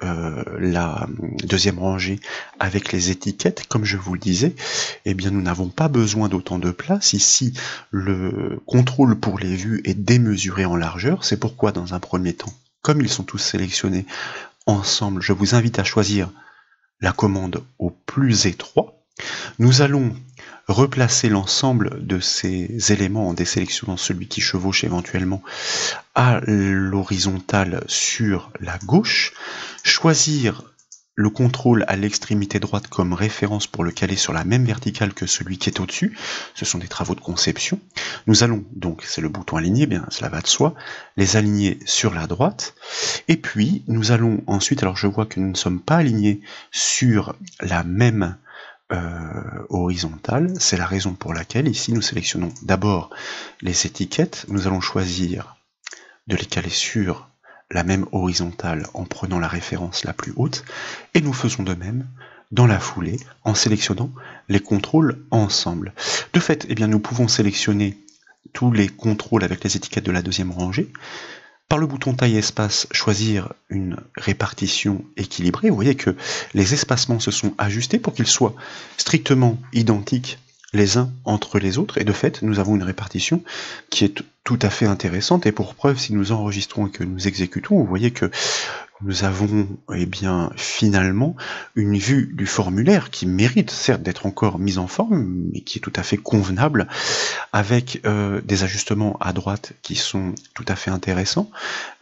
la deuxième rangée avec les étiquettes. Comme je vous le disais, eh bien, nous n'avons pas besoin d'autant de place. Ici, le contrôle pour les vues est démesuré en largeur. C'est pourquoi, dans un premier temps, comme ils sont tous sélectionnés ensemble, je vous invite à choisir la commande au plus étroit. Nous allons replacer l'ensemble de ces éléments en désélectionnant celui qui chevauche éventuellement à l'horizontale sur la gauche, choisir le contrôle à l'extrémité droite comme référence pour le caler sur la même verticale que celui qui est au-dessus. Ce sont des travaux de conception. Nous allons donc, c'est le bouton aligner, bien cela va de soi, les aligner sur la droite. Et puis nous allons ensuite, alors je vois que nous ne sommes pas alignés sur la même horizontale, c'est la raison pour laquelle ici nous sélectionnons d'abord les étiquettes, nous allons choisir de les caler sur la même horizontale en prenant la référence la plus haute, et nous faisons de même dans la foulée en sélectionnant les contrôles ensemble. De fait, eh bien, nous pouvons sélectionner tous les contrôles avec les étiquettes de la deuxième rangée, par le bouton taille espace, choisir une répartition équilibrée. Vous voyez que les espacements se sont ajustés pour qu'ils soient strictement identiques les uns entre les autres, et de fait, nous avons une répartition qui est tout à fait intéressante, et pour preuve, si nous enregistrons et que nous exécutons, vous voyez que nous avons eh bien, finalement une vue du formulaire qui mérite certes d'être encore mise en forme, mais qui est tout à fait convenable, avec des ajustements à droite qui sont tout à fait intéressants,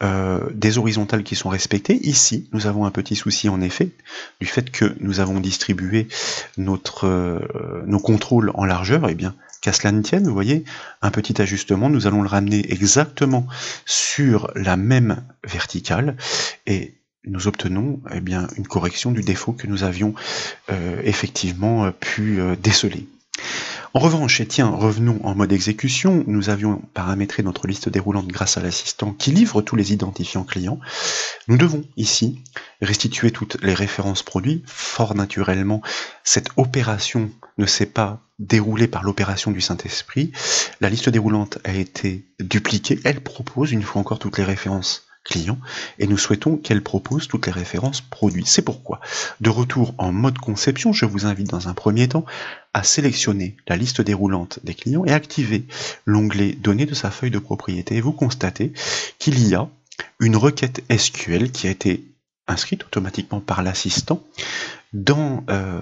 des horizontales qui sont respectées. Ici, nous avons un petit souci en effet, du fait que nous avons distribué nos contrôles en largeur, et bien, qu'à cela ne tienne, vous voyez, un petit ajustement, nous allons le ramener exactement sur la même verticale, et nous obtenons eh bien, une correction du défaut que nous avions effectivement pu déceler. En revanche, et tiens, revenons en mode exécution, nous avions paramétré notre liste déroulante grâce à l'assistant qui livre tous les identifiants clients. Nous devons ici restituer toutes les références produits. Fort naturellement, cette opération ne s'est pas déroulée par l'opération du Saint-Esprit. La liste déroulante a été dupliquée. Elle propose une fois encore toutes les références clients, et nous souhaitons qu'elle propose toutes les références produits. C'est pourquoi, de retour en mode conception, je vous invite dans un premier temps à sélectionner la liste déroulante des clients et activer l'onglet données de sa feuille de propriété. Et vous constatez qu'il y a une requête SQL qui a été inscrite automatiquement par l'assistant dans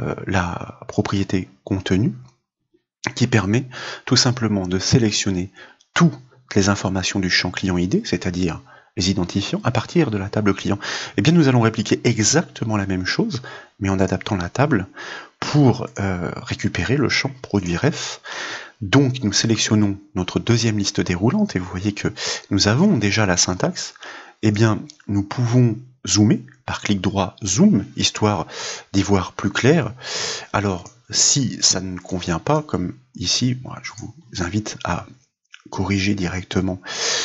la propriété contenu, qui permet tout simplement de sélectionner toutes les informations du champ client ID, c'est-à-dire les identifiants à partir de la table client. Eh bien, nous allons répliquer exactement la même chose, mais en adaptant la table pour récupérer le champ produit ref. Donc, nous sélectionnons notre deuxième liste déroulante, et vous voyez que nous avons déjà la syntaxe. Eh bien, nous pouvons zoomer, par clic droit, zoom, histoire d'y voir plus clair. Alors, si ça ne convient pas, comme ici, moi, je vous invite à corriger directement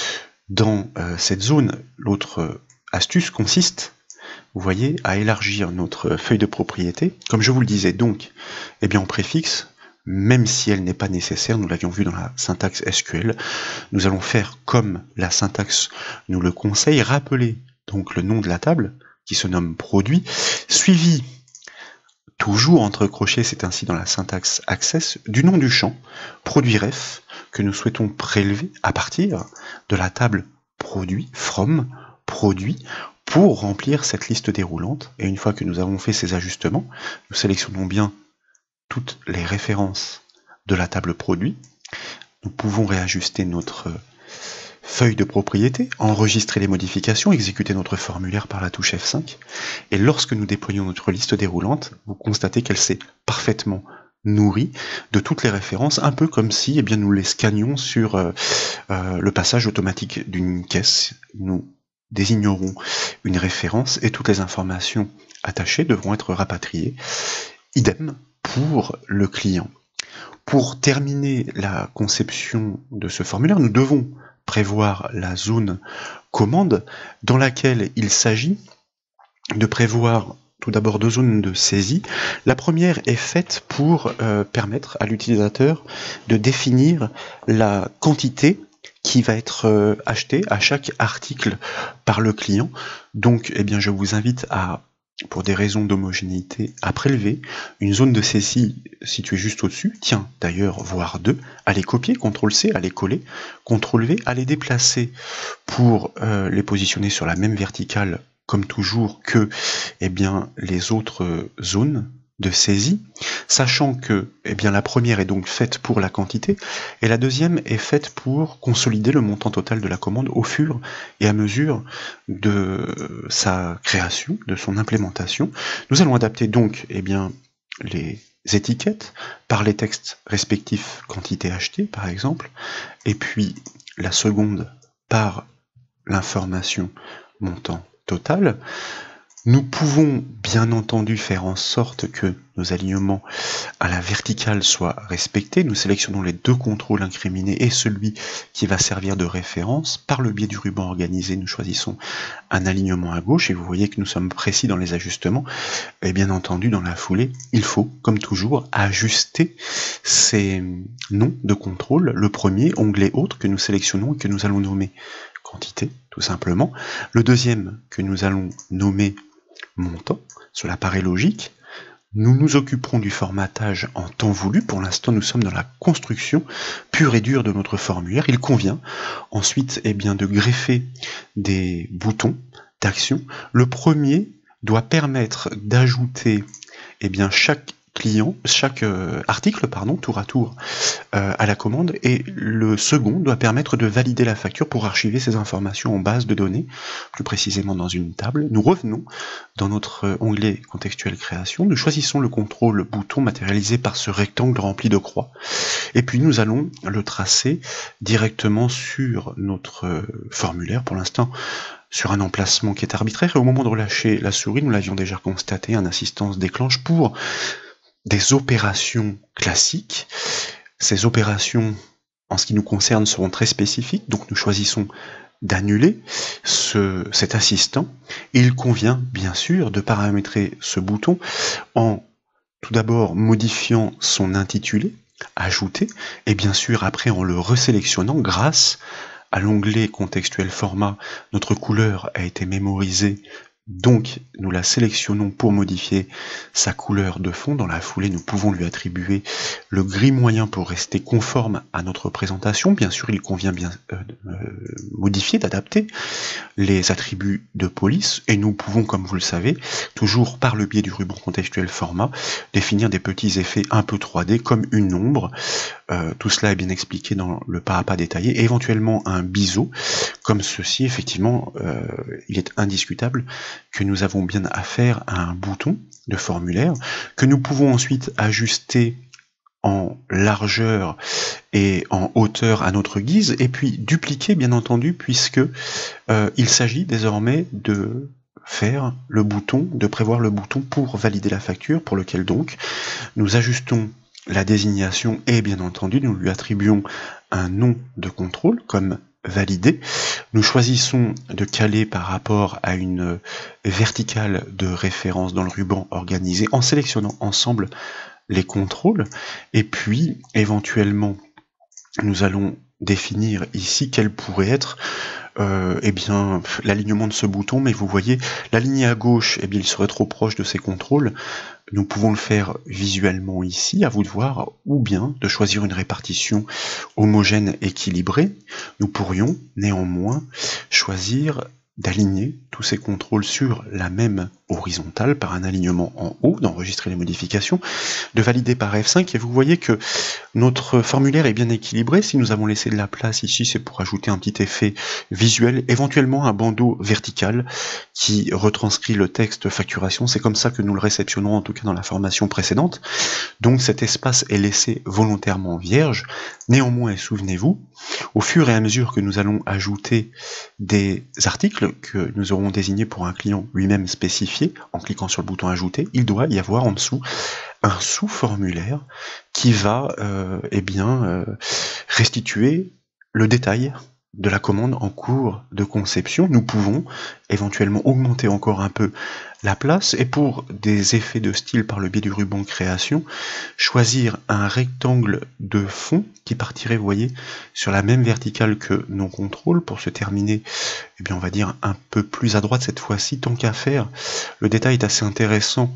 dans cette zone. L'autre astuce consiste, vous voyez, à élargir notre feuille de propriété. Comme je vous le disais donc, eh bien, on préfixe, même si elle n'est pas nécessaire, nous l'avions vu dans la syntaxe SQL, nous allons faire comme la syntaxe nous le conseille, rappeler donc le nom de la table, qui se nomme produit, suivi, toujours entre crochets, c'est ainsi dans la syntaxe access, du nom du champ, produit ref, que nous souhaitons prélever à partir de la table produit, from, produit, pour remplir cette liste déroulante. Et une fois que nous avons fait ces ajustements, nous sélectionnons bien toutes les références de la table produit. Nous pouvons réajuster notre feuille de propriété, enregistrer les modifications, exécuter notre formulaire par la touche F5. Et lorsque nous déployons notre liste déroulante, vous constatez qu'elle s'est parfaitement nourrie de toutes les références, un peu comme si eh bien, nous les scannions sur le passage automatique d'une caisse. Nous désignerons une référence et toutes les informations attachées devront être rapatriées. Idem pour le client. Pour terminer la conception de ce formulaire, nous devons prévoir la zone commande dans laquelle il s'agit de prévoir tout d'abord deux zones de saisie. La première est faite pour permettre à l'utilisateur de définir la quantité qui va être achetée à chaque article par le client. Donc, eh bien, je vous invite à, pour des raisons d'homogénéité, à prélever une zone de saisie située juste au-dessus, tiens, d'ailleurs, voire deux, à les copier, CTRL-C, à les coller, CTRL-V, à les déplacer pour les positionner sur la même verticale, comme toujours, que eh bien, les autres zones de saisie, sachant que eh bien, la première est donc faite pour la quantité, et la deuxième est faite pour consolider le montant total de la commande au fur et à mesure de sa création, de son implémentation. Nous allons adapter donc eh bien, les étiquettes par les textes respectifs quantité achetée, par exemple, et puis la seconde par l'information montant total. Nous pouvons bien entendu faire en sorte que nos alignements à la verticale soient respectés. Nous sélectionnons les deux contrôles incriminés et celui qui va servir de référence. Par le biais du ruban organisé, nous choisissons un alignement à gauche et vous voyez que nous sommes précis dans les ajustements. Et bien entendu, dans la foulée, il faut, comme toujours, ajuster ces noms de contrôle. Le premier, onglet autre, que nous sélectionnons et que nous allons nommer quantité, tout simplement. Le deuxième, que nous allons nommer montant, cela paraît logique. Nous nous occuperons du formatage en temps voulu. Pour l'instant, nous sommes dans la construction pure et dure de notre formulaire. Il convient ensuite eh bien, de greffer des boutons d'action. Le premier doit permettre d'ajouter eh bien, chaque article, tour à tour, à la commande, et le second doit permettre de valider la facture pour archiver ces informations en base de données, plus précisément dans une table. Nous revenons dans notre onglet contextuel création, nous choisissons le contrôle bouton matérialisé par ce rectangle rempli de croix, et puis nous allons le tracer directement sur notre formulaire, pour l'instant sur un emplacement qui est arbitraire, et au moment de relâcher la souris, nous l'avions déjà constaté, un assistant se déclenche pour des opérations classiques. Ces opérations, en ce qui nous concerne, seront très spécifiques, donc nous choisissons d'annuler cet assistant, et il convient bien sûr de paramétrer ce bouton en tout d'abord modifiant son intitulé, ajouter, et bien sûr après en le resélectionnant grâce à l'onglet contextuel format. Notre couleur a été mémorisée Donc, nous la sélectionnons pour modifier sa couleur de fond. Dans la foulée, nous pouvons lui attribuer le gris moyen pour rester conforme à notre présentation. Bien sûr, il convient bien modifier, d'adapter les attributs de police, et nous pouvons, comme vous le savez, toujours par le biais du ruban contextuel format, définir des petits effets un peu 3D comme une ombre. Tout cela est bien expliqué dans le pas à pas détaillé, et éventuellement un biseau, comme ceci. Effectivement, il est indiscutable que nous avons bien affaire à un bouton de formulaire, que nous pouvons ensuite ajuster en largeur et en hauteur à notre guise, et puis dupliquer bien entendu, puisque il s'agit désormais de faire le bouton, de prévoir le bouton pour valider la facture, pour lequel donc nous ajustons la désignation et bien entendu nous lui attribuons un nom de contrôle comme validé. Nous choisissons de caler par rapport à une verticale de référence dans le ruban organisé en sélectionnant ensemble les contrôles, et puis éventuellement nous allons définir ici quel pourrait être eh bien l'alignement de ce bouton, mais vous voyez, l'aligner à gauche, eh bien il serait trop proche de ces contrôles. Nous pouvons le faire visuellement ici, à vous de voir, ou bien de choisir une répartition homogène équilibrée. Nous pourrions néanmoins choisir d'aligner tous ces contrôles sur la même horizontale par un alignement en haut, d'enregistrer les modifications, de valider par F5, et vous voyez que notre formulaire est bien équilibré. Si nous avons laissé de la place ici, c'est pour ajouter un petit effet visuel, éventuellement un bandeau vertical qui retranscrit le texte facturation. C'est comme ça que nous le réceptionnons, en tout cas dans la formation précédente. Donc cet espace est laissé volontairement vierge. Néanmoins, souvenez-vous, au fur et à mesure que nous allons ajouter des articles que nous aurons désignés pour un client lui-même spécifié, en cliquant sur le bouton ajouter, il doit y avoir en dessous un sous-formulaire qui va restituer le détail de la commande en cours de conception. Nous pouvons éventuellement augmenter encore un peu la place, et pour des effets de style par le biais du ruban création, choisir un rectangle de fond qui partirait, vous voyez, sur la même verticale que nos contrôles, pour se terminer, eh bien on va dire un peu plus à droite cette fois-ci, tant qu'à faire. Le détail est assez intéressant,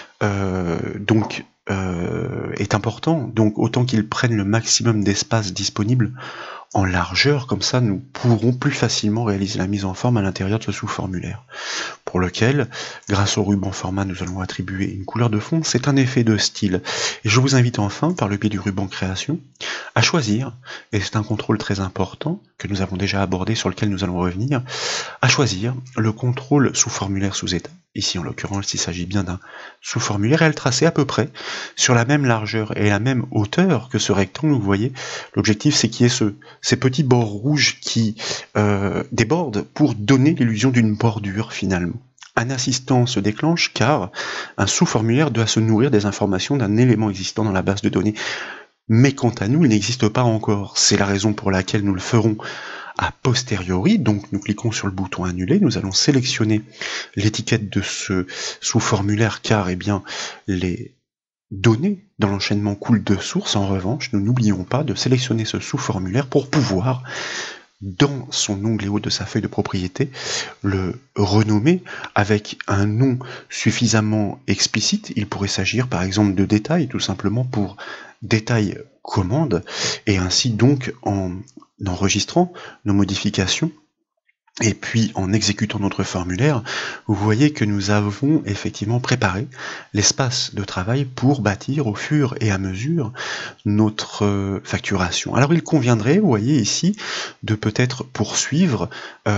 est important, donc autant qu'il prenne le maximum d'espace disponible en largeur, comme ça nous pourrons plus facilement réaliser la mise en forme à l'intérieur de ce sous-formulaire, pour lequel, grâce au ruban format, nous allons attribuer une couleur de fond. C'est un effet de style, et je vous invite enfin, par le biais du ruban création, à choisir, et c'est un contrôle très important que nous avons déjà abordé, sur lequel nous allons revenir, à choisir le contrôle sous-formulaire sous-état. Ici en l'occurrence il s'agit bien d'un sous-formulaire, et à le tracer à peu près sur la même largeur et la même hauteur que ce rectangle. Vous voyez, l'objectif c'est qu'il y ait ces petits bords rouges qui débordent pour donner l'illusion d'une bordure finalement. Un assistant se déclenche car un sous-formulaire doit se nourrir des informations d'un élément existant dans la base de données. Mais quant à nous, il n'existe pas encore. C'est la raison pour laquelle nous le ferons a posteriori. Donc nous cliquons sur le bouton annuler, nous allons sélectionner l'étiquette de ce sous-formulaire, car eh bien les données dans l'enchaînement coulent de source. En revanche, nous n'oublions pas de sélectionner ce sous-formulaire pour pouvoir, dans son onglet haut de sa feuille de propriété, le renommer avec un nom suffisamment explicite. Il pourrait s'agir par exemple de détail, tout simplement pour détail commande, et ainsi donc en enregistrant nos modifications et puis en exécutant notre formulaire, vous voyez que nous avons effectivement préparé l'espace de travail pour bâtir au fur et à mesure notre facturation. Alors il conviendrait, vous voyez ici, de peut-être poursuivre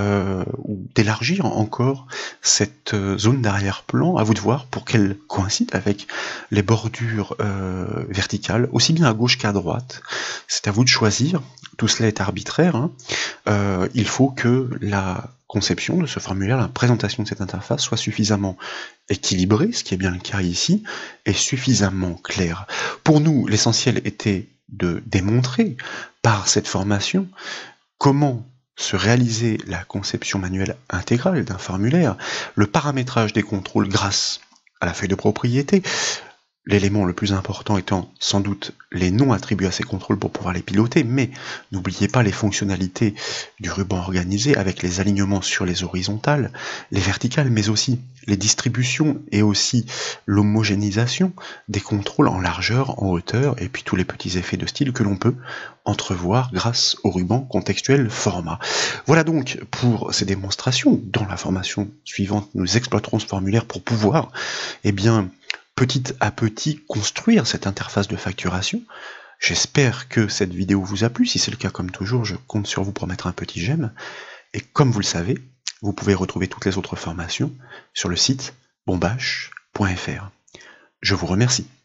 ou d'élargir encore cette zone d'arrière-plan, à vous de voir, pour qu'elle coïncide avec les bordures verticales, aussi bien à gauche qu'à droite. C'est à vous de choisir, tout cela est arbitraire, hein. Il faut que la conception de ce formulaire, la présentation de cette interface soit suffisamment équilibrée, ce qui est bien le cas ici, et suffisamment claire. Pour nous, l'essentiel était de démontrer par cette formation comment se réaliser la conception manuelle intégrale d'un formulaire, le paramétrage des contrôles grâce à la feuille de propriété, L'élément le plus important étant sans doute les noms attribués à ces contrôles pour pouvoir les piloter, mais n'oubliez pas les fonctionnalités du ruban organisé avec les alignements sur les horizontales, les verticales, mais aussi les distributions et aussi l'homogénéisation des contrôles en largeur, en hauteur, et puis tous les petits effets de style que l'on peut entrevoir grâce au ruban contextuel format. Voilà donc pour ces démonstrations. Dans la formation suivante, nous exploiterons ce formulaire pour pouvoir, petit à petit, construire cette interface de facturation. J'espère que cette vidéo vous a plu. Si c'est le cas, comme toujours, je compte sur vous pour mettre un petit j'aime. Et comme vous le savez, vous pouvez retrouver toutes les autres formations sur le site bombache.fr. Je vous remercie.